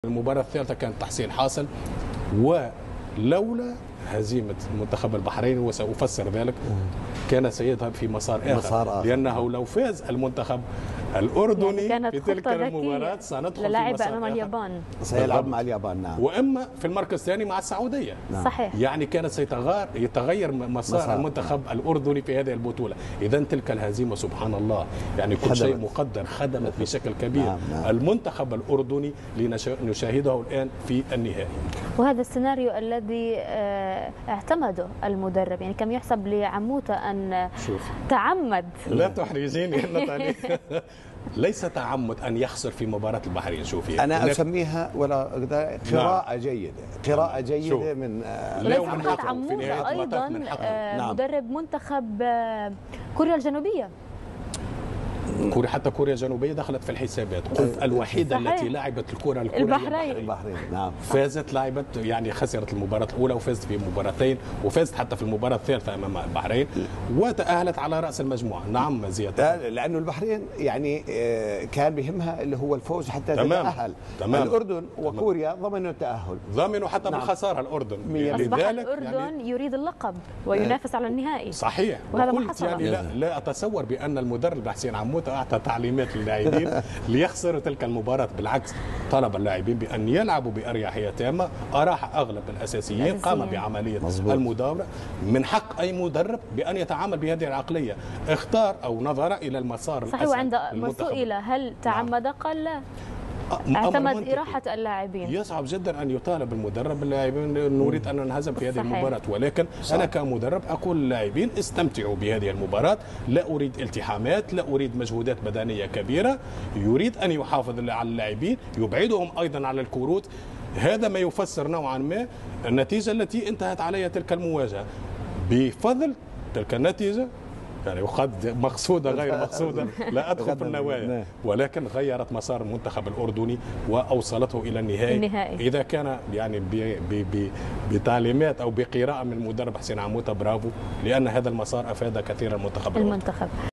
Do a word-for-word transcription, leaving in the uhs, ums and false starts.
المباراة الثالثة كانت تحصيل حاصل، ولولا هزيمة المنتخب البحريني وسأفسر ذلك كان سيذهب في مسار آخر, مسار آخر. لأنه لو فاز المنتخب الأردني يعني في تلك المباراة سندخل في مسار أمام اليابان، سيلعب مع اليابان نعم، وإما في المركز الثاني مع السعودية نعم. صحيح. يعني كانت سيتغير يتغير مسار, مسار المنتخب الأردني في هذه البطولة. إذا تلك الهزيمة سبحان الله يعني كل خدمت. شيء مقدر خدمت بشكل كبير نعم. نعم. المنتخب الأردني لنشاهده الآن في النهائي. وهذا السيناريو الذي اعتمده المدرب، يعني كم يحسب لعموته أن شوف. تعمد لا تحرجيني ليس تعمد أن يخسر في مباراة البحرين. شوفي أنا أسميها ولا قراءة جيدة، قراءة جيدة من ليس فقط عموته، أيضا نعم. مدرب منتخب كوريا الجنوبية، كوريا حتى كوريا الجنوبية دخلت في الحسابات. قلت الوحيدة صحيح. التي لعبت الكرة الكورية البحرين. البحرين نعم. فازت لعبت يعني خسرت المباراة الأولى وفازت في مباراتين وفازت حتى في المباراة الثالثة أمام البحرين وتأهلت على رأس المجموعة. نعم زيادة، لأنه البحرين يعني كان بهمها اللي هو الفوز حتى تتأهل. تمام. الأردن وكوريا ضمنوا التأهل، ضمنوا حتى نعم. بالخسارة الأردن يعني أصبح الأردن يعني يريد اللقب وينافس على النهائي. صحيح. وهذا ما حصل. يعني لا, لا أتصور بأن المدرب حسين عموته أعطى تعليمات للاعبين ليخسروا تلك المباراة، بالعكس طلب اللاعبين بأن يلعبوا بأريحية تامة، أراح أغلب الأساسيين، قام بعملية مزبوط. المداورة. من حق أي مدرب بأن يتعامل بهذه العقلية، اختار أو نظر إلى المسار صحيح. وعند سئل هل تعمد قال لا، اعتمد إراحة اللاعبين. يصعب جدا أن يطالب المدرب اللاعبين نريد أن ننهزم في هذه صحيح. المباراة، ولكن صح. أنا كمدرب أقول للاعبين استمتعوا بهذه المباراة، لا أريد التحامات، لا أريد مجهودات بدنية كبيرة، يريد أن يحافظ على اللاعبين، يبعدهم أيضا على الكروت. هذا ما يفسر نوعا ما النتيجة التي انتهت عليها تلك المواجهة. بفضل تلك النتيجة يعني وقد مقصودة غير مقصودة لا أدخل في النوايا، ولكن غيرت مسار المنتخب الأردني وأوصلته إلى النهائي. النهائي. إذا كان يعني بتعليمات أو بقراءة من المدرب حسين عموته برافو، لأن هذا المسار أفاد كثيرا المنتخب المنتخب.